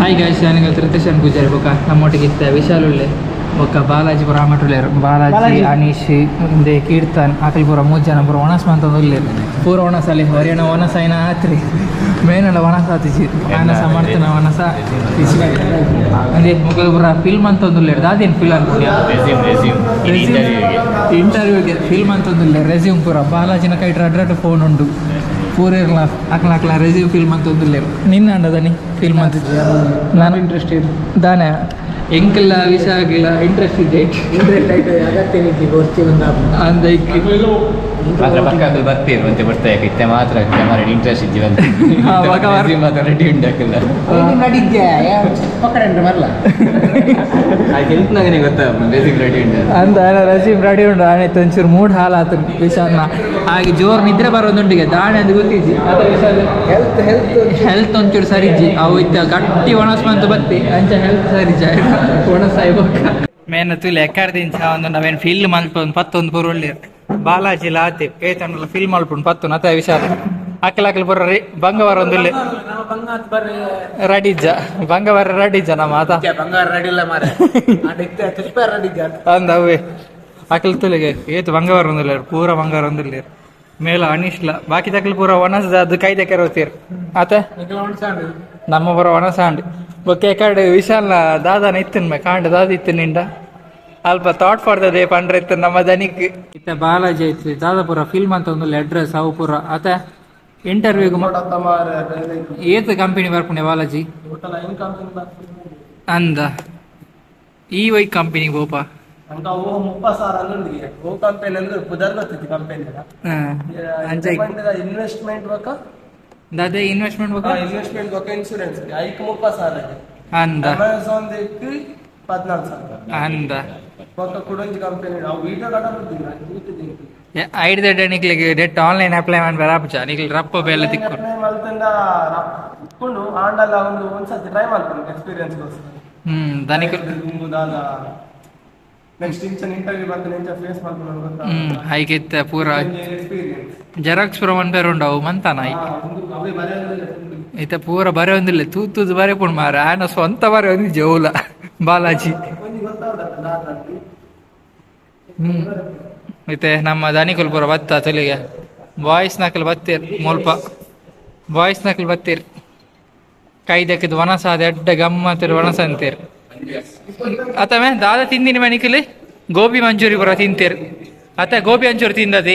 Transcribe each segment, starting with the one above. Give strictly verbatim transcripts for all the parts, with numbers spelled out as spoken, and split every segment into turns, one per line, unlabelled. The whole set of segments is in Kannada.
ಹಾಯ್ ಗೈಸ್, ನಾನು Trithesh and Poojary ಬೊಕ್ಕ ನಮ್ಮೊಟ್ಟಿಗೆ ಇತ್ತೆ ವಿಶಾಲ್ ಉಳ್ಳೆ ಬೊಕ್ಕ ಬಾಲಾಜಿ ಪುರ ಆಮಟುಳ್ಳೇರು ಬಾಲಾಜಿ ಅನೀಶ್ ಹಿಂದೆ ಕೀರ್ತನ್ ಆಕಲಿ ಪೂರ ಮೂರು ಜನ ಪೂರ ಒಣಸ್ ಮಂತ ಉಳ್ಳೇರು ಪೂರ ಒಣಸಲ್ಲಿ ಹೊರಿಯಣ ಒಣಸ ಐನ ಆತ್ರಿ ಮೇನಲ್ಲ ಒಣಸ ಆತಿಜಿ ಆಯನ ಸಮರ್ಥನ ಒಣಸ ಅದೇ ಮುಗಿದ ಪೂರ ಫಿಲ್ಮ್ ಅಂತ ಒಂದುಳ್ಳೇರು ಅದೇನು ಫಿಲ್ ಅನ್ಕೊಂಡ್ಯಾ ಇಂಟರ್ವ್ಯೂಗೆ ಫಿಲ್ಮ್ ಅಂತ ಒಂದುಳ್ಳೇರು ರೆಸ್ಯೂಮ್ ಪೂರ ಬಾಲಾಜಿನ ಕೈಟ್ರ ಅಡ್ರಾಟ ಫೋನ್ ಉಂಟು ಪೂರ ಇರಲ್ಲ ಅಕ್ಲ ಅಕ್ಲ ರೆಸ್ಯೂಮ್ ಫಿಲ್ಮ್ ಅಂತ ಒಂದುಳ್ಳೇರು ನಿನ್ನ ಅಂಡದನಿ ಫಿಲ್ಮ್ ಅಂತ ನಾನು ಇಂಟ್ರೆಸ್ಟ್ ಇದೆ ದಾನೆ ಎಂಕಲ್ಲ ವಿಷಯ ಆಗಿಲ್ಲ ಇಂಟ್ರೆಸ್ಟ್ ಇದೆ ಇಂಟ್ರೆಸ್ಟ್ ಆಯ್ತು ಅಗತ್ಯ ನಿಂತಿ ಗೋಷ್ಠಿ ಒಂದು ಅಂದ
ಮಾತ್ರ ಪಕ್ಕದಲ್ಲಿ ಬರ್ತೀರಿ ಮತ್ತೆ ಬರ್ತಾ ಇತ್ತೆ ಮಾತ್ರ ಇಂಟ್ರೆಸ್ಟ್ ಇದ್ದೀವಂತ ಮಾತ್ರ ರೆಡಿ ಉಂಟಾಕಿಲ್ಲ
ನಡಿದ್ಯಾ ಪಕ್ಕಡೆ ಮರಲ್ಲ
ಹೆಲ್ತ್ನಾಗನೇ ಗೊತ್ತಾ ರೆಸ್ಯೂಮ್ ರೆಡಿ ಉಂಟು
ಅಂದ ರೆಸ್ಯೂಮ್ ರೆಡಿ ಉಂಟು ಆಯ್ತು ಒಂಚೂರು ಮೂಡ್ ಹಾಲಾತು ವಿಷಯನ ಹಾಗೆ ಜೋರು ನಿದ್ರೆ ಬರೋದುಂಟಿಗೆ ದಾಣೆ ಅಂತ ಗೊತ್ತಿಜ್ಜಿ
ಹೆಲ್ತ್ ಹೆಲ್ತ್
ಹೆಲ್ತ್ ಒಂಚೂರು ಸರಿಜ್ಜಿ ಅವು ಇತ್ತ ಗಟ್ಟಿ ಒಣಸ್ಮಂತ ಬತ್ತಿ ಅಂಚ ಹೆಲ್ತ್ ಸರಿಜ್ಜ ಒಣಸಾಯ್ಬಕ್ಕ ಮೇನ ತುಲೆ ಎಕ್ಕಾರ್ದಿಂಚ ಒಂದು ನಾವೇನು ಫಿಲ್ಮ್ ಅನ್ಕೊಂಡು ಪತ್ತೊಂದು ಪೂರ ಒಳ್ಳೆ ಬಾಲಾಜಿ ಲಾತಿ ಏತಂಡಲ್ಲ ಫಿಲ್ಮ್ ಅಲ್ಪುಂಡು ಪತ್ತು ನತ ವಿಷಾದ ಅಕ್ಕಲ ಅಕ್ಕಲ ಪೂರ ರೀ ಬಂಗವಾರ ಒಂದಿಲ್ಲ ರಡಿಜ್ಜ ಬಂಗವಾರ ರಡಿಜ್ಜ ನಮ್ಮ ಆತ
ಬಂಗಾರ ರೆಡಿಲ್ಲ ಮಾರ
ಅಂದ ಅವೇ ಅಕ್ಕಲ ತುಲೆಗೆ ಏತು ಬಂಗವಾರ ಒಂದಿಲ್ಲ ಪೂರ ಬಂಗಾರ ಒಂದಿಲ್ಲ ಮೇಲ ಅನಿಶ್ಲ ಬಾಕಿ ತಕ್ಕಲು ಪೂರ ಒಣಸದ ಅದು ಕೈ ತೆಕ್ಕರ ಹೋಗ್ತೀರಿ ಆತ ನಮ್ಮ ಪೂರ ಒಣಸಾಂಡ್ ಬೊಕ್ಕೆ ಕಡೆ ವಿಶಾಲ್ನ ದಾದಾನ ಇತ್ತನ್ ಮೇ ಕಾಂಡ ದಾದ ಇತ್ತು ನಿಂಡ ಅಲ್ಪ ಥಾಟ್ ಫಾರ್ ದ ಡೇ ಪಂಡ್ರೆ ಇತ್ತು ನಮ್ಮ ದನಿಕ್ ಇತ್ತ ಬಾಲಾಜಿ ಐತ್ರಿ ದಾದಾಪುರ ಫಿಲ್ಮ್ ಅಂತ ಒಂದು ಅಡ್ರೆಸ್ ಅವು ಪೂರ ಆತ ಇಂಟರ್ವ್ಯೂಗ್ ಏತ್ ಕಂಪನಿ ಬರ್ಪುಣೆ ಬಾಲಾಜಿ ಅಂದ ಈ ವೈ ಕಂಪನಿ ಗೋಪ
ಇನ್ವೆಸ್ಟ್ಮೆಂಟ್
ದಾದೆ ಇನ್ವೆಸ್ಟ್ಮೆಂಟ್ ಬೇಕಾ
ಇನ್ವೆಸ್ಟ್ಮೆಂಟ್ ಬೇಕಾ ಇನ್ಶೂರೆನ್ಸ್ ಐಕ್ ಮುಪ್ಪ ಸಾಲ
ಅಂದ
ಅಮೆಜಾನ್ ದೇಕ್ ಪದ್ನಾಲ್ಕು ಸಾವಿರ
ಅಂದ
ಪಕ್ಕ ಕುಡಂಜಿ ಕಂಪನಿ ನಾವು ವಿಡಿಯೋ ಕಡ ಬಿಡ್ತೀವಿ
ಐದು ಡೇನಿಕ್ಲಿಗೆ ಡೇಟ್ ಆನ್ಲೈನ್ ಅಪ್ಲೈ ಮಾಡಿ ಬರಾಪಚ ನಿಕ್ಲಿ ರಪ್ಪ ಬೇಲೆ ತಿಕ್ಕು
ಮಲ್ತಂದ ಇಟ್ಕೊಂಡು ಆಂಡಲ್ಲ ಒಂದು ಒಂದ್ಸತಿ ಟ್ರೈ ಮಾಡ್ಕೊಂಡು ಎಕ್ಸ್ಪೀರಿಯನ್ಸ್ ಗೋಸ್ಕರ
ಹ್ಮ್ ದನಿಕ್
ನಿಮ್ಮದಾದ ನೆಕ್ಸ್ಟ್ ಇಂಚನ್ ಇಂಟರ್ವ್ಯೂ ಬರ್ತಾನೆ ಇಂಚ ಫೇಸ್ ಮಾಡ್ಕೊಂಡು ಗೊತ್ತಾ
ಹ್ಮ್ ಹೈಗಿತ್ತ ಪೂರ ಜೆರಾಕ್ಸ್ ಪೂರ ಒನ್ ಪೇರ್ ಉಂಡವು ಮಂತಾನ ಈತ ಪೂರ ಬರೆ ಒಂದಿಲ್ಲ ತೂತುದು ಬರೆ ಪುಣ್ ಮಾರ ಆನ ಸ್ವಂತ ಬರೆ ಒಂದು ಜೌಲ ಬಾಲಾಜಿ ಹ್ಮ್ ಮತ್ತೆ ನಮ್ಮ ದನಿಕಲ್ ಪೂರ ಬತ್ತ ತೊಲಿಗೆ ಬಾಯ್ಸ್ ನಕಲ್ ಬತ್ತೀರ್ ಮುಲ್ಪ ಬಾಯ್ಸ್ ನಕಲ್ ಬತ್ತೀರ್ ಕೈ ದಕ್ಕಿದ್ ಒಣಸ ಅದ ಎಡ್ಡ ಗಮ್ಮತ್ತಿರ ಒಣಸ ಅಂತೀರ್ ಅತಮೆ ದಾದ ತಿಂದಿನಿ ಮಣಿಕಲಿ ಗೋಬಿ ಮಂಚೂರಿ ಪೂರ ತಿಂತೀರ್ ಅತ ಗೋಬಿ ಮಂಚೂರಿ ತಿಂದದಿ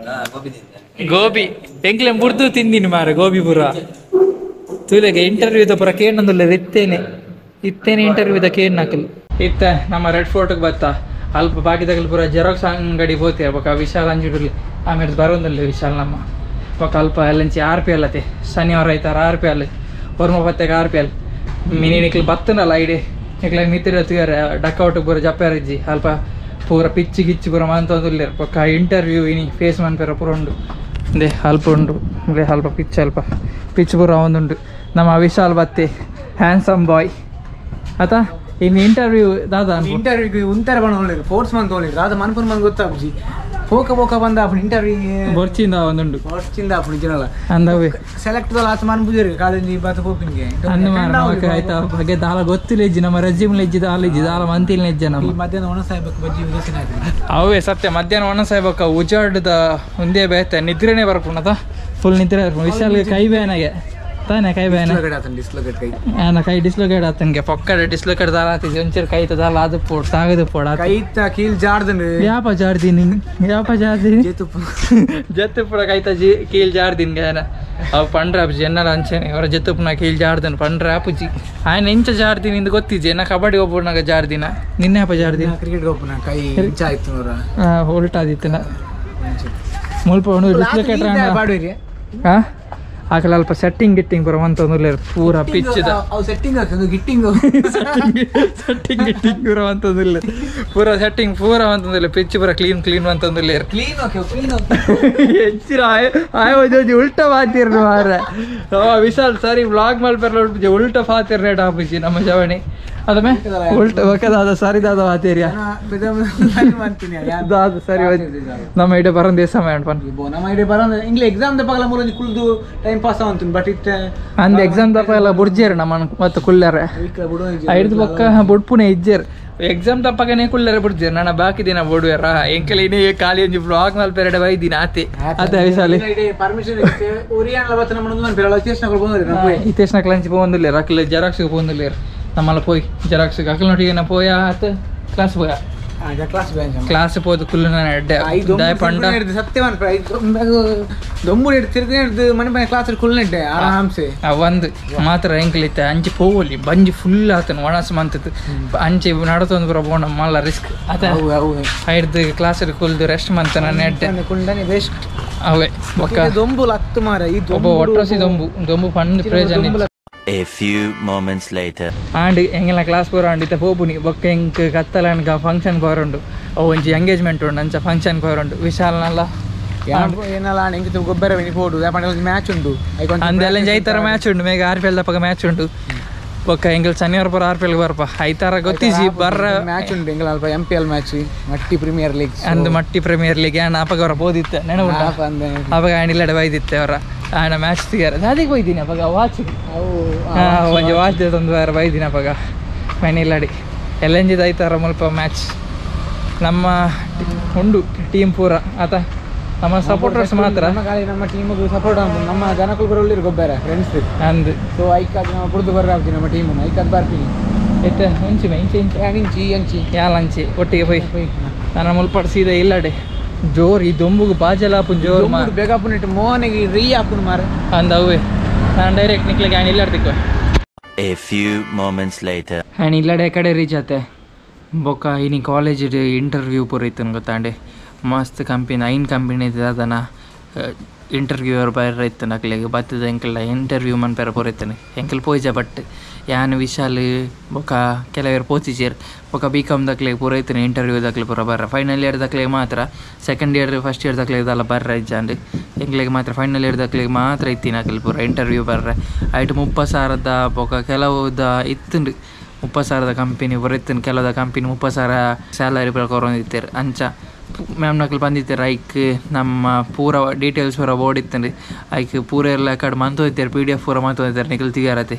ಗೋಬಿ ಎಂಕ್ಲೆ ಮುರ್ದು ತಿಂದಿನಿ ಮಾರ ಗೋಬಿ ಪೂರ ತುಲೆಗೆ ಇಂಟರ್ವ್ಯೂದ ಪೂರ ಕೇಳೊಂದಿಲ್ಲ ಇತ್ತೇನೆ ಇತ್ತೇನೆ ಇಂಟರ್ವ್ಯೂದ ಕೇಳ್ ನಕಲ್ ಇತ್ತ ನಮ್ಮ ರೆಡ್ ಫೋರ್ಟ್ಗೆ ಬತ್ತ ಅಲ್ಪ ಬಾಕಿದಾಗಲಿ ಪೂರ ಜೆರಾಕ್ಸ್ ಅಂಗಡಿ ಹೋಗ್ತೀರ ಬೊಕ್ಕ ವಿಶಾಲ್ ಅಂಜಿಡ್ಲಿ ಆಮೇಲೆ ಬರೋದಿಲ್ಲ ವಿಶಾಲ್ ನಮ್ಮ ಬೊಕ್ಕ ಅಲ್ಪ ಎಲ್ಲಂಚಿ ಆರ್ ಪಿ ಅಲ್ಲತೆ ಶನಿವಾರ ಐತಾರ ಆರ್ ಪಿ ಅಲ್ಲಿ ಹೊರ್ಮ ಬತ್ತೆಗೆ ಆರ್ ಪಿ ಅಲ್ಲಿ ಮಿನಿ ನಿಕ್ಲಿ ಬತ್ತನಲ್ಲ ಐಡಿ ನಿಕ್ಲ ಮಿತ್ರ ತುಗಾರ ಡಕ್ಔಟ್ ಪೂರ ಜಪ್ಪಾರಿಜ್ಜಿ ಅಲ್ಪ ಪೂರ ಪಿಚ್ಚಿ ಗಿಚ್ಚಿ ಪೂರ ಮಂತೊಂದುಲ್ಲೇರ್ ಪಕ್ಕ ಇಂಟರ್ವ್ಯೂ ಇನಿ ಫೇಸ್ ಮನ್ಪೇರ ಪೂರ ಉಂಡು ದೇ ಅಲ್ಪ ಉಂಡು ದೇ ಅಲ್ಪ ಪಿಚ್ ಅಲ್ಪ ಪಿಚ್ ಪೂರ ಒಂದುಂಡು ನಮ್ಮ ವಿಶಾಲ್ ಬತ್ತೆ ಹ್ಯಾಂಡ್ಸಮ್ ಬಾಯ್ ಆತ ಇನ್ನು ಇಂಟರ್ವ್ಯೂ ದಾದ
ಇಂಟರ್ವ್ಯೂಗೆ ಉಂತರ ಬಣ್ಣ ಒಳ್ಳೆದು ಫೋರ್ಸ್ ಮಂತ್ ಒಳ್ಳೆದು ಅದು ಮನ್ಪುರ್ ಮಂತ್ ಗೊತ್ತಾಗ್ಜಿ ಪೋಕ ಪೋಕ ಬಂದ ಅಪ್ಪ ಇಂಟರ್ವ್ಯೂಗೆ
ಬರ್ಚಿಂದ ಒಂದುಂಡು
ಫೋರ್ಸ್ಚಿಂದ ಅಪ್ಪ ನಿಜನಲ್ಲ
ಅಂದವೇ
ಸೆಲೆಕ್ಟ್ ಆತ ಮನ್ ಬುಜರಿ ಕಾಲೇಜ್ ಬಾತ ಪೋಪಿನ್ಗೆ
ಅನ್ನ ಮಾರ ಆಯ್ತಾ ಬಗ್ಗೆ ದಾಲ ಗೊತ್ತಿಲ್ಲ ಇಜ್ಜಿ ನಮ್ಮ ರೆಜ್ಯೂಮ್ ಇಜ್ಜಿ ದಾಲ ಇಜ್ಜಿ ದಾಲ ಮಂತಿಲ್ ಇಜ್ಜ ನಮ್ಮ
ಮಧ್ಯಾಹ್ನ ಒಣ ಸಾಯ್ಬೇಕು ಬಜ್ಜಿ ಯೋಚನೆ ಆಯ್ತು
ಅವೇ ಸತ್ಯ ಮಧ್ಯಾಹ್ನ ಒಣ ಸಾಯ್ಬೇಕ ಉಜಾಡದ ಒಂದೇ ಬೇತೆ ನಿದ್ರೆನೇ ಬರ್ಕೊಂಡದ ಫುಲ್ ನಿದ್ರೆ ಬರ್ಕೊಂಡು ವಿಶಾಲ್ಗೆ ಕೈ ಬೇನಾಗೆ ತಾನೆ ಕೈ ಬೇನ
ಡಿಸ್ಲೋಕೇಟ್ ಕೈ
ಆನ ಕೈ ಡಿಸ್ಲೋಕೇಟ್ ಆತನ್ಗೆ ಪಕ್ಕಡೆ ಡಿಸ್ಲೋಕೇಟ್ ದಾಲ ಆತಿದ್ದೆ ಒಂಚೂರು ಕೈ ದಾಲ ಅದು ಪೋಡ್ ತಾಗದು ಪೋಡ
ಕೈ ಕೀಲ್ ಜಾರ್ದನ್
ಯಾಪ ಜಾರ್ದಿನಿ ಯಾಪ ಜಾರ್ದಿನಿ
ಜೇತು
ಜತ್ತು ಪುಡ ಕೈತ ಜಿ ಕೀಲ್ ಜಾರ್ದಿನ್ ಗಾನ ಅವು ಪಂಡ್ರ ಅಪ್ಜಿ ಎನ್ನಲ್ಲ ಅಂಚೆನೆ ಅವರ ಜತ್ತುಪ್ನ ಕೀಲ್ ಜಾರ್ದನ್ ಪಂಡ್ರ ಅಪ್ಪುಜಿ ಆಯ್ನ ಇಂಚ ಜಾರ್ದಿನಿ ಇಂದು ಗೊತ್ತಿಜ್ಜಿ ನಾ ಕಬಡ್ಡಿ ಒಬ್ಬನಾಗ ಜಾರ್ದಿನ ನಿನ್ನೆ ಹಪ್ಪ ಜಾರ್ದಿನ
ಕ್ರಿಕೆಟ್ ಒಬ್ಬನ ಕೈ ಇಂಚ ಆಯ್ತು ನೋರ
ಹಾ ಉಲ್ಟಾದಿತ್ತನ ಮುಲ್ಪ ಒಂದು ಡಿಸ್ಲೋಕೇಟ್
ಬಾಡುವಿರಿ
ಹಾ ಆಕಲ ಅಲ್ಪ ಸೆಟ್ಟಿಂಗ್ ಗಿಟ್ಟಿಂಗ್ ಬರೋ ಅಂತಂದ್ರೆ ಪೂರ ಪಿಚ್ಚದ
ಸೆಟ್ಟಿಂಗ್ ಹಾಕೋದು ಗಿಟ್ಟಿಂಗ್
ಸೆಟ್ಟಿಂಗ್ ಗಿಟ್ಟಿಂಗ್ ಬರೋ ಅಂತಂದಿಲ್ಲ ಪೂರ ಸೆಟ್ಟಿಂಗ್ ಪೂರ ಅಂತಂದಿಲ್ಲ ಪಿಚ್ ಪೂರ ಕ್ಲೀನ್ ಕ್ಲೀನ್ ಅಂತಂದಿಲ್ಲ
ಕ್ಲೀನ್ ಓಕೆ ಕ್ಲೀನ್
ಹೆಚ್ಚಿರ ಆಯ ಉಲ್ಟ ಫಾತಿರ್ ಮಾರ ವಿಶಾಲ್ ಸರಿ ವ್ಲಾಗ್ ಮಲ್ಪೆರ್ ಉಲ್ಟ ಫಾತಿರ್ ರೇಟ್ ಹಾಪಿಸಿ ನಮ್ಮ ಜವಣಿ ಅದಮೆ ಉಲ್ಟ ಒಕ್ಕದಾದ ಸರಿದಾದ ಮಾತೇರಿಯ ದಾದ ಸರಿ ನಮ್ಮ ಐಡಿಯಾ ಬರೋದು ದೇಶ ಮಾಡ್ಪನ್
ನಮ್ಮ ಐಡಿಯಾ ಬರೋದು ಇಂಗ್ಲಿ ಎಕ್ಸಾಮ್ ದಪ್ಪಾಗಲ್ಲ ಮೂಲ ಕುಲ್ದು ಟೈಮ್ ಪಾಸ್ ಆವಂತು ಬಟ್ ಇಟ್
ಅಂದ್ ಎಕ್ಸಾಮ್ ದಪ್ಪಾಗಲ್ಲ ಬುಡ್ಜೇರು ನಮ್ಮ ಮತ್ತೆ ಕುಳ್ಳಾರೆ ಐದು ಪಕ್ಕ ಬುಡ್ಪುಣೆ ಇಜ್ಜೇರು ಎಕ್ಸಾಮ್ ತಪ್ಪಗನೆ ಕುಳ್ಳರೆ ಬಿಡ್ತೀರಿ ನಾನು ಬಾಕಿ ದಿನ ಬಿಡುವಾರ ಎಂಕಲ್ ಇನ್ನೇ ಖಾಲಿ ಒಂಜಿ ಬ್ಲಾಗ್ ಮಲ್ಪೆರಡೆ ಬೈದಿನ ಆತೆ ಆತ ವಿಶಾಲಿ
ಪರ್ಮಿಷನ್ ಒರಿಯಾನಲ ಬತ್ತ ನಮ್ಮನ್ನು ಮನ್ ಪೆರಳ ಇತೇಶ್ನ ಕೊಡ್ಬೋದಿಲ್ಲ
ಇತೇಶ್ನ ಕ್ಲಂಚ್ ಪೋಂದಿಲ್ಲ ರಕ್ಲ ಜೆರಾಕ್ಸ್ ಪೋಂದಿಲ್ಲ ನಮ್ಮಲ್ಲ ಪೋಯ್ ಜೆರಾಕ್ಸ್ ಅಕಲ್ ನೋಟಿಗೆ ನಾ ಪೋಯ ಆತ ಕ್ಲಾಸ್ ಪೋಯ ಕ್ಲಾಸ್ ಪೋದು ಕುಲ್ಲು ನಾನು ಎಡ್ಡೆ ಪಂಡ
ಸತ್ಯವಾನ್ ದೊಂಬುಡು ತಿರ್ಗಿ ಹಿಡ್ದು ಮನೆ ಮನೆ ಕ್ಲಾಸ್ ಕುಲ್ನೆಡ್ಡೆ ಆರಾಮ್ಸೆ
ಒಂದು ಮಾತ್ರ ಎಂಕಲಿತ್ತೆ ಅಂಚಿ ಪೋವಲಿ ಬಂಜಿ ಫುಲ್ ಆತನು ಒಣಸ್ ಮಂತದ್ದು ಅಂಚಿ ನಡತೊಂದು ಬರೋ ಬೋಣ ಮಲ್ಲ ರಿಸ್ಕ್ ಆತ ಹಿಡ್ದು ಕ್ಲಾಸ್ ಕುಲ್ದು ರೆಸ್ಟ್ ಮಂತ ನಾನು ಎಡ್ಡೆ
ಕುಲ್ದಾನೆ ವೇಸ್ಟ್
ಅವೇ ಒಕ್ಕ
ದೊಂಬು ಹತ್ತು ಮಾರ ಈ
ಒಬ್ಬ ಒಟ್ಟೋಸಿ ದೊಂಬು ದೊಂಬು ಪಂಡ್ ಪ್ರಯೋಜನ
A few moments later
and ಎಂಗೆಲ್ಲ ಕ್ಲಾಸ್ ಪೂರ ಅಂಡಿತ ಪೋಪುನಿ ಬೊಕ್ಕ ಎಂಕ್ ಕತ್ತಲನ್ಗ ಫಂಕ್ಷನ್ ಪೋರುಂಡು ಅವು ಒಂಜಿ ಎಂಗೇಜ್ಮೆಂಟ್ ಉಂಡು ಅಂಚ ಫಂಕ್ಷನ್ ಪೋರುಂಡು ವಿಶಾಲ್ನಲ್ಲ
ಏನಲ್ಲ ಎಂಗಿತ ಗೊಬ್ಬರ ವೆನಿ ಪೋಡು ಯಾಪಂಡ ಮ್ಯಾಚ್ ಉಂಡು
ಅಂದೆಲ್ಲ ಐತಾರ ಮ್ಯಾಚ್ ಉಂಡು ಮೇಗ ಆರ್ ಪಿ ಎಲ್ ದಪ್ಪಗ ಮ್ಯಾಚ್ ಉಂಡು ಬೊಕ್ಕ ಎಂಗಲ್ ಶನಿವಾರ ಪುರ ಆರ್ ಪಿ ಎಲ್ ಬರ್ಪ ಐತಾರ ಗೊತ್ತಿಸಿ ಬರ್ರ
ಮ್ಯಾಚ್ ಉಂಡು ಎಂಗಲ್ ಅಲ್ಪ ಎಂ ಪಿ ಎಲ್ ಮ್ಯಾಚ್ ಮಟ್ಟಿ ಪ್ರೀಮಿಯರ್ ಲೀಗ್
ಅಂದು ಮಟ್ಟಿ ಪ್ರೀಮಿಯರ್ ಲೀಗ್ ಏನ ಅಪಗ ಅವರ ಬೋದಿತ್ತೆ ನೆನಪುಂಟ ಅಪಗ ಆಣಿಲ್ಲಡೆ ಬೈದಿತ್ತೆ ಅವರ ಆನ ಮ್ಯಾಚ್ ತಿಗಾರ ಅದಕ್ಕೆ ಬೈದಿನಿ ಅಪಗ ವಾಚ್ ಒಂಜಿ ವಾಚ್ ಒಂದು ವಾರ ಬೈದಿನಿ ಅಪಗ ಮೈನಿಲ್ಲಡಿ ಎಲ್ಲೆಂಜಿದ ಐತಾರ ಮುಲ್ಪ ಮ್ಯಾಚ್ ನಮ್ಮ ಉಂಡು ಟೀಮ್ ಪೂರ ಆತ ನಮ್ಮ ಸಪೋರ್ಟರ್ಸ್ ಮಾತ್ರ
ನಮ್ಮ ಟೀಮಿಗೆ ಸಪೋರ್ಟ್ ಆಗ್ತದೆ ನಮ್ಮ ಜನಕ್ಕೂ ಬರೋಲ್ಲಿ ಗೊಬ್ಬರ ಫ್ರೆಂಡ್ಸ್
ಅಂದು
ಸೊ ಐಕಾದ್ ನಾವು ಕುಡ್ದು ಬರ್ರ ಆಗ್ತೀವಿ ನಮ್ಮ ಟೀಮ್ ಐಕಾದ್ ಬರ್ತೀನಿ
ಎತ್ತ ಇಂಚಿ ಇಂಚಿ ಇಂಚಿ
ಇಂಚಿ ಅಂಚಿ
ಯಾಲ ಅಂಚಿ ಒಟ್ಟಿಗೆ ಹೋಯ್ ನನ್ನ ಮುಲ್ಪ ಸೀದಾ ಇಲ್ಲಡೆ ಜೋರ್ ಈ ದೊಂಬುಗು ಬಾಜಲಾಪುನ್ ಜೋರ್
ಬೇಗಾಪುನ್ ಇಟ್ಟು ಮೋನಿಗೆ ರೀ ಹಾಪುನ್ ಮಾರ
ಅಂದ ಅವೇ ನಾನು ಡೈರೆಕ್ಟ್ ನಿಕ್ಲಿಗೆ ಹ್ಯಾಂಡ್ ಇಲ್ಲಾಡ್ತಿಕ್ಕ
A few moments later
hand ಇಲ್ಲಡೆ ಕಡೆ ರೀಚ್ ಆತೆ ಬೊಕ್ಕ ಇನಿ ಕಾಲೇಜ್ ಇಂಟರ್ವ್ಯೂ ಪೂರ ಇತ್ತು ಗೊತ್ತಾಂಡೆ ಮಸ್ತ್ ಕಂಪನಿ ಐನ್ ಕಂಪನಿ ಇದ್ದ ಅದನ್ನ ಇಂಟರ್ವ್ಯೂವರ್ ಬೈರ ಇತ್ತು ನಕ್ಲಿಗೆ ಬತ್ತದ ಎಂಕಲ್ಲ ಇಂಟರ್ವ್ಯೂ ಮನ್ಪೇರ ಪೂರ ಇತ್ತಾನೆ ಎಂಕಲ್ ಪೋಯ್ಜ ಬಟ್ ಯಾನ್ ವಿಶಾಲ್ ಬೊಕ ಕೆಲವರು ಪೋಚಿಚೇರ್ ಬೊಕ ಬಿ ಕಾಮ್ ದಕ್ಲಿಗೆ ಪೂರ ಇತ್ತಾನೆ ಇಂಟರ್ವ್ಯೂ ದಕ್ಲಿ ಪೂರ ಬರ್ರ ಫೈನಲ್ ಇಯರ್ ದಕ್ಲಿಗೆ ಮಾತ್ರ ಸೆಕೆಂಡ್ ಇಯರ್ ಫಸ್ಟ್ ಇಯರ್ ದಕ್ಲಿಗೆ ಇದೆಲ್ಲ ಬರ್ರ ಇಜ್ಜಾಂಡು ಎಂಕ್ಲಿಗೆ ಮಾತ್ರ ಫೈನಲ್ ಇಯರ್ ದಕ್ಲಿಗೆ ಮಾತ್ರ ಇತ್ತೀನಿ ಅಕ್ಲಿ ಪೂರ ಇಂಟರ್ವ್ಯೂ ಬರ್ರೆ ಐಟು ಮುಪ್ಪ ಸಾವಿರದ ಬೊಕ ಕೆಲವುದ ಇತ್ತುಂಡು ಮುಪ್ಪ ಸಾವಿರದ ಕಂಪನಿ ಪೂರ ಇತ್ತನು ಕೆಲವುದ ಕಂಪನಿ ಮುಪ್ಪ ಸಾವಿರ ಸ್ಯಾಲರಿ ಪ್ರಕಾರ ಇತ್ತಾರೆ ಅಂಚ ಮ್ಯಾಮ್ ನಕಲ್ ಬಂದಿತ್ತಾರೆ ಐಕ್ ನಮ್ಮ ಪೂರ ಡೀಟೇಲ್ಸ್ ಪೂರ ಬೋರ್ಡ್ ಇತ್ತಂದ್ರೆ ಐಕ್ ಪೂರ ಎಲ್ಲ ಕಡೆ ಮಂತೋಯ್ತಾರೆ ಪಿ ಡಿ ಎಫ್ ಪೂರ ಮಂತೋಯ್ತಾರೆ ನಿಖಲ್ ತಿಗಾರತೆ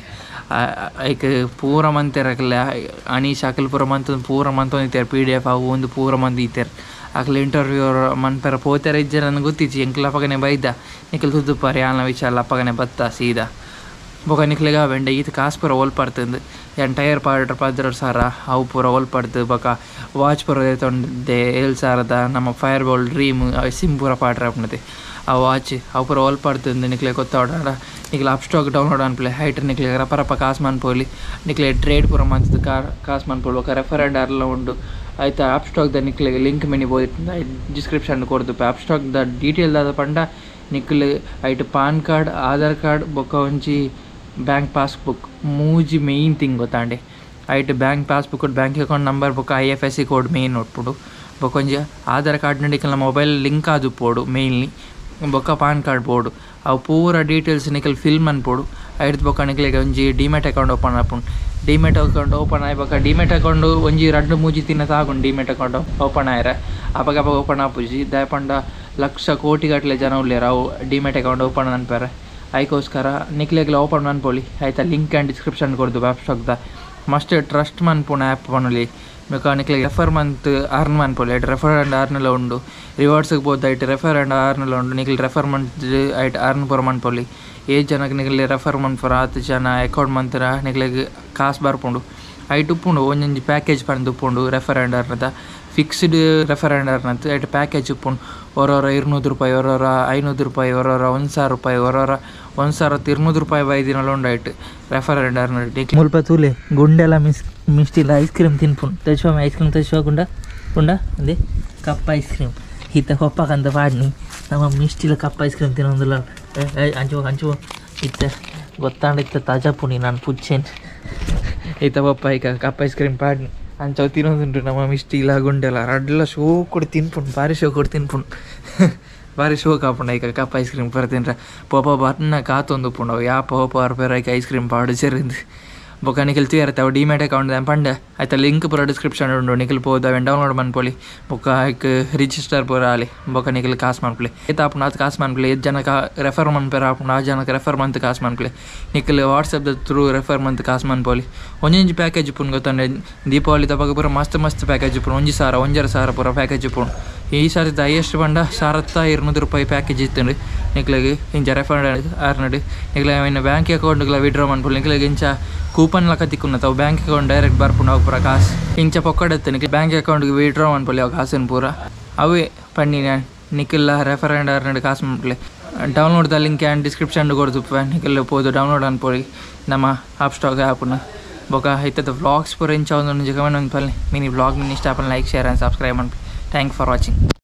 ಐಕ್ ಪೂರ ಮಂತಿರಕಲ್ಲ ಅನೀಶ್ ಅಕಲ್ ಪೂರ ಮಂತ ಪೂರ ಮಂತೊಂದಿತ್ತಾರೆ ಪಿ ಡಿ ಎಫ್ ಅವು ಒಂದು ಪೂರ ಮಂದಿ ಇತ್ತಾರೆ ಅಕಲ್ ಇಂಟರ್ವ್ಯೂ ಮನ್ಪರ ಪೋತಾರೆ ಇಜ್ಜ ನನಗೆ ಗೊತ್ತಿಚ್ಚಿ ಎಂಕಲ್ ಅಪ್ಪಗನೆ ಬೈದ ನಿಖಲ್ ತುದ್ದುಪಾರಿ ಆಲ್ನ ವಿಚಾರ ಅಪ್ಪಗನೆ ಬತ್ತ ಸೀದಾ ಬೊಕ ನಿಕ್ಲಿಗ ಬೆಂಡ ಈತ ಕಾಸು ಪೂರ ಒಲ್ಪಡ್ತಂದು ಏನು ಟೈರ್ ಪಾರ್ಟ್ ಪದ್ರಡು ಸಾರ ಅವು ಪೂರ ಒಲ್ಪಡ್ದು ಬೊಕ ವಾಚ್ ಪೂರ ತೊಂಡೆ ಏಳು ಸಾರದ ನಮ್ಮ ಫೈರ್ ಬಾಲ್ ಡ್ರೀಮ್ ಸಿಮ್ ಪೂರ ಪಾಡ್ರ ಹಾಕ್ನತೆ ಆ ವಾಚ್ ಅವು ಪೂರ ಒಲ್ಪಡ್ತಂದು ನಿಕ್ಲೆ ಗೊತ್ತಾಡ ನಿಕ್ಲೆ ಅಪ್ಸ್ಟಾಕ್ ಡೌನ್ಲೋಡ್ ಅನ್ಪ್ಲೆ ಹೈಟ್ರ್ ನಿಕ್ಲೆ ರಪರಪ್ಪ ಕಾಸು ಮನ್ಪೋಲಿ ನಿಕ್ಲೆ ಟ್ರೇಡ್ ಪೂರ ಮಂತದ್ದು ಕಾರ್ ಕಾಸು ಮನ್ಪೋಲ್ ಬೊಕ ರೆಫರೆಂಡ್ ಎಲ್ಲ ಉಂಡು ಆಯ್ತಾ ಅಪ್ಸ್ಟಾಕ್ದ ನಿಕ್ಲೆಗೆ ಲಿಂಕ್ ಮೆನಿ ಬೋದಿತ್ತು ಡಿಸ್ಕ್ರಿಪ್ಷನ್ ಕೊಡ್ದು ಅಪ್ಸ್ಟಾಕ್ದ ಡೀಟೇಲ್ದಾದ ಪಂಡ ನಿಕ್ಲೆ ಐಟ್ ಪಾನ್ ಕಾರ್ಡ್ ಆಧಾರ್ ಕಾರ್ಡ್ ಬೊಕ ಒಂಜಿ ಬ್ಯಾಂಕ್ ಪಾಸ್ಬುಕ್ ಮೂಜಿ ಮೇಯ್ನ್ ಥಿಂಗ್ ಗೊತ್ತಾಂಡೆ ಐಟ್ bank passbook bank account number ಬೊಕ I F S C code main ನೋಡ್ಬಿಡು ಬೊಕೊಂಜಿ ಆಧಾರ್ ಕಾರ್ಡ್ ನಡಿಕಲ್ ಮೊಬೈಲ್ ಲಿಂಕ್ ಆದು ಪೋಡು ಮೇಯ್ನ್ಲಿ ಬೊಕ್ಕ ಪಾನ್ ಕಾರ್ಡ್ ಬೋರ್ಡು ಅವು ಪೂರ ಡೀಟೇಲ್ಸ್ ನಿಕಲ್ ಫಿಲ್ ಮನ್ಪೋಡು ಐಟ್ ಬೊಕ್ಕ ನಿಕ್ಲಿಗೆ ಒಂಜಿ ಡಿಮೆಟ್ ಅಕೌಂಟ್ ಓಪನ್ ಆಪುಂಡು ಡಿಮೆಟ್ ಅಕೌಂಟ್ ಓಪನ್ ಆಯ್ ಬೊಕ್ಕ ಡಿಮೆಟ್ ಅಕೌಂಟ್ ಒಂಜಿ ರಡ್ಡು ಮೂಜಿ ತಿನ್ನ ತಾಗುಂಡು ಡಿಮೆಟ್ ಅಕೌಂಟ್ ಓಪನ್ ಆಯ್ರೆ ಅಪಗ ಅಪಗ ಓಪನ್ ಆಪುಜಿ ದಯಪಂಡ ಲಕ್ಷ ಕೋಟಿ ಗಟ್ಟಲೆ ಜನ ಉಳ್ಳೇರ ಅವು ಡಿಮೆಟ್ ಅಕೌಂಟ್ ಓಪನ್ ಅನ್ಪಾರೆ ಅದಕ್ಕೋಸ್ಕರ ನಿಕ್ಲೆಗ್ಲ ಓಪನ್ ಮನ್ಪೊಲಿ ಆಯ್ತಾ ಲಿಂಕ್ ಆ್ಯಂಡ್ ಡಿಸ್ಕ್ರಿಪ್ಷನ್ ಕೊಡ್ದು ಆ್ಯಪ್ಸ್ಟಾಕ್ದ ಮಸ್ಟ್ ಟ್ರಸ್ಟ್ ಮನ್ಪುಣ ಆ್ಯಪ್ ಪನೊಲಿ ಬೇಕಾ ನಿಕ್ಲೆಗ್ ರೆಫರ್ ಮಂತ್ ಅರ್ನ್ ಮನ್ಪೊಲಿ ಐಟ್ ರೆಫರ್ ಆ್ಯಂಡ್ ಅರ್ನೆಲ್ಲ ಉಂಡು ರಿವಾರ್ಡ್ಸ್ಗೆ ಬೋದು ಐಟ್ ರೆಫರ್ ಆ್ಯಂಡ್ ಅರ್ನೆಲ್ಲ ಉಂಡು ನಿಕ್ಲಿ ರೆಫರ್ ಮಂತ್ ಐಟ್ ಅರ್ನ್ ಪೂರ ಮನ್ಪೊಲಿ ಏಜ್ ಜನಕ್ಕೆ ನಿಕ್ಲಿ ರೆಫರ್ ಮನ್ಪುರ ಹತ್ತು ಜನ ಅಕೌಂಟ್ ಮಂತ್ರ ನಿಕ್ಲೆಗ್ ಕಾಸು ಬರ್ಪುಂಡು ಐಟ್ ಉಪ್ಪುಂಡು ಒಂದೊಂದು ಪ್ಯಾಕೇಜ್ ಪಂದು ಉಪ್ಪುಂಡು ರೆಫರ್ ಆ್ಯಂಡ್ ಅರ್ನದ ಫಿಕ್ಸ್ಡ್ ರೆಫರ್ ಆ್ಯಂಡ್ ಅರ್ನಂತ ಐಟ್ ಪ್ಯಾಕೇಜ್ ಉಪ್ಪುಂಡು ಒರವರ ಇರ್ನೂರು ರೂಪಾಯಿ ಒರವರ ಐನೂರು ರೂಪಾಯಿ ಒರವರ ಒಂದು ಸಾವಿರ ರೂಪಾಯಿ ಒರವರ ಒಂದು ಸಾವಿರದ ಇರ್ನೂರು ರೂಪಾಯಿ ಬೈದಿನಲ್ಲ ಉಂಡಾಯ್ತು ರೆಫರ್ ಆ್ಯಂಡ್ ಅರ್ನ ಮುಲ್ಪ ತೂಲೆ ಗುಂಡೆಲ್ಲ ಮಿಸ್ ಮಿಸ್ಟಿಲ್ಲ ಐಸ್ ಕ್ರೀಮ್ ತಿನ್ಪುಂಡು ತೆಚ್ಚೋಮ ಐಸ್ ಕ್ರೀಮ್ ತೆಚ್ಚುವ ಗುಂಡ ಗುಂಡ ಅದೇ ಕಪ್ ಐಸ್ ಕ್ರೀಮ್ ಈತ ಹೊಪ್ಪಕಂತ ಪಾಡ್ನಿ ನಮ್ಮ ಮಿಸ್ಟಿಲ್ಲ ಕಪ್ ಐಸ್ ಕ್ರೀಮ್ ತಿನ್ನೋದಿಲ್ಲ ಅಂಚುವ ಅಂಚುವ ಇತ್ತ ಗೊತ್ತಾಂಡ ಇತ್ತ ತಾಜಾ ಪುಣಿ ನಾನು ಪುಚ್ಚೇನು ಈತ ಪಪ್ಪ ಈಗ ಕಪ್ ಐಸ್ ಕ್ರೀಮ್ ಪಾಡ್ನಿ ಅಂಚವು ತಿನ್ನೋದುಂಟು ನಮ್ಮ ಮಿಸ್ಟಿ ಇಲ್ಲ ಗುಂಡೆಲ್ಲ ರಡ್ಲ ಶೋ ಕೊಡಿ ತಿನ್ಪುಂಡು ಭಾರಿ ಶೋ ಕೊಡಿ ತಿನ್ಪುಂಡು ಭಾರಿ ಶೋ ಕಾಪುಂಡು ಈಗ ಕಪ್ ಐಸ್ ಕ್ರೀಮ್ ಪರ ತಿನ್ರ ಪೋಪ ಬನ್ನ ಕಾತೊಂದು ಪುಂಡು ಯಾವ ಪೋಪ ಅರ್ಪೇರ ಐಕ ಐಸ್ ಕ್ರೀಮ್ ಪಾಡು ಸೇರಿಂದು ಬೊಕ ನಿಖಿಲ್ ತೂಯರತ್ತೆ ಅವು ಡಿಮ್ಯಾಟ್ ಅಕೌಂಟ್ ದಾನ್ ಪಂಡೆ ಆಯ್ತಾ ಲಿಂಕ್ ಪೂರ ಡಿಸ್ಕ್ರಿಪ್ಷನ್ ಉಂಡು ನಿಖಿಲ್ ಪೋದು ಅವೆನ್ ಡೌನ್ಲೋಡ್ ಮನ್ಪೊಲಿ ಬೊಕ ಐಕ್ ರಿಜಿಸ್ಟರ್ ಪೂರ ಆಲಿ ಬೊಕ ನಿಖಿಲ್ ಕಾಸು ಮನ್ಪುಲೆ ಏತ ಆಪುಂಡು ಅದು ಕಾಸು ಮನ್ಪುಲೆ ಎದ್ದು ಜನಕ ರೆಫರ್ ಮನ್ಪೇರ ಆಪುಂಡು ಆ ಜನಕ್ಕೆ ರೆಫರ್ ಮಂತ್ ಕಾಸು ಮನ್ಪುಲೆ ನಿಖಿಲ್ ವಾಟ್ಸಪ್ ಥ್ರೂ ರೆಫರ್ ಮಂತ್ ಕಾಸು ಮನ್ಪೊಲಿ ಒಂಜೊಂಜಿ ಪ್ಯಾಕೇಜ್ ಉಪ್ಪುಂಡು ಗೊತ್ತಂಡೆ ದೀಪಾವಳಿ ತಪಗ ಪೂರ ಮಸ್ತ್ ಮಸ್ತ್ ಪ್ಯಾಕೇಜ್ ಉಪ್ಪುಂಡು ಒಂಜಿ ಸಾವಿರ ಒಂಜರ ಸಾವಿರ ಪೂರ ಪ್ಯಾಕೇಜ್ ಉಪ್ಪುಂಡು ಈ ಸಾರಿ ಹೈಯೆಸ್ಟ್ ಪಂಡ ಸಾವಿರದ ഇരുന്നൂറ് ರೂಪಾಯಿ ಪ್ಯಾಕೇಜ್ ಇತ್ತುಂಡು ನಿಕ್ಲಿಗೆ ಇಂಚ ರೆಫಂಡ್ ಆರ್ನಡು ನಿಕ್ಲ ಇನ್ನು ಬ್ಯಾಂಕ್ ಅಕೌಂಟ್ಗಳ ವಿಡ್ರಾ ಮನ್ಪುಲ್ ನಿಕ್ಲಿಗೆ ಇಂಚ ಕೂಪನ್ ಲಕ ತಿಕ್ಕುನ್ನ ತಾವು ಬ್ಯಾಂಕ್ ಅಕೌಂಟ್ ಡೈರೆಕ್ಟ್ ಬರ್ಪುಂಡು ಅವು ಪೂರ ಕಾಸು ಇಂಚ ಪೊಕ್ಕಡತ್ತೆ ನಿಕ್ಲಿ ಬ್ಯಾಂಕ್ ಅಕೌಂಟ್ಗೆ ವಿಡ್ರಾ ಮನ್ಪೊಲಿ ಅವು ಕಾಸಿನ ಪೂರ ಅವೇ ಪನ್ನಿನ ನಿಖಿಲ್ ರೆಫರೆಂಡ್ ಆರ್ನಡು ಕಾಸು ಮನ್ಪುಲೆ download the link and description ಕೊಡ್ತು ನಿಖಿಲ್ ಪೋದು ಡೌನ್ಲೋಡ್ ಅನ್ಪೊಲಿ ನಮ್ಮ ಅಪ್ಸ್ಟಾಕ್ ಆ್ಯಪ್ನ ಬೊಕ ಇತ್ತದ ವ್ಲಾಗ್ಸ್ ಪೂರ ಇಂಚ ಒಂದು ಕಮೆಂಟ್ ಒಂದು ಪಲ್ಲೆ ಮಿನಿ ವ್ಲಾಗ್ ಮಿನಿ ಇಷ್ಟ ಆಪಲ್ ಲೈಕ್ ಶೇರ್ ಆ್ಯಂಡ್ ಸಬ್ಸ್ಕ್ರೈಬ್ ಮನ್ಪಿ ಥ್ಯಾಂಕ್ ಫಾರ್ ವಾಚಿಂಗ್